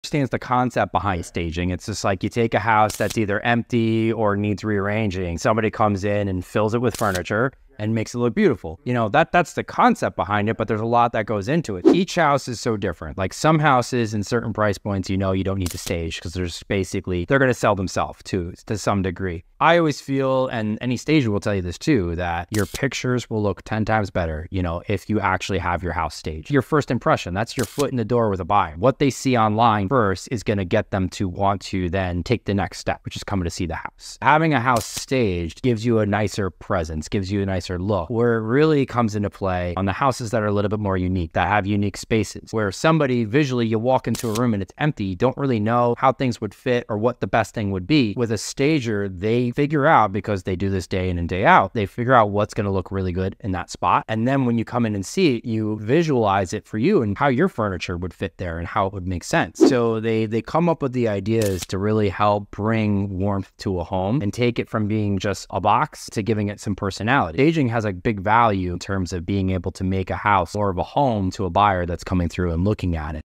Understands the concept behind staging. It's just like you take a house that's either empty or needs rearranging. Somebody comes in and fills it with furniture and makes it look beautiful. You know, that's the concept behind it, but there's a lot that goes into it. Each house is so different. Like some houses in certain price points, you know, you don't need to stage because there's basically, they're going to sell themselves to some degree. I always feel, and any stager will tell you this too, that your pictures will look 10 times better, you know, if you actually have your house staged. Your first impression, that's your foot in the door with a buyer. What they see online first is going to get them to want to then take the next step, which is coming to see the house. Having a house staged gives you a nicer presence, gives you a nicer look. Where it really comes into play on the houses that are a little bit more unique, that have unique spaces, where somebody visually, you walk into a room and it's empty, you don't really know how things would fit or what the best thing would be. With a stager, they figure out, because they do this day in and day out, they figure out what's going to look really good in that spot. And then when you come in and see it, you visualize it for you and how your furniture would fit there and how it would make sense. So they come up with the ideas to really help bring warmth to a home and take it from being just a box to giving it some personality. Staging has a big value in terms of being able to make a house or of a home to a buyer that's coming through and looking at it.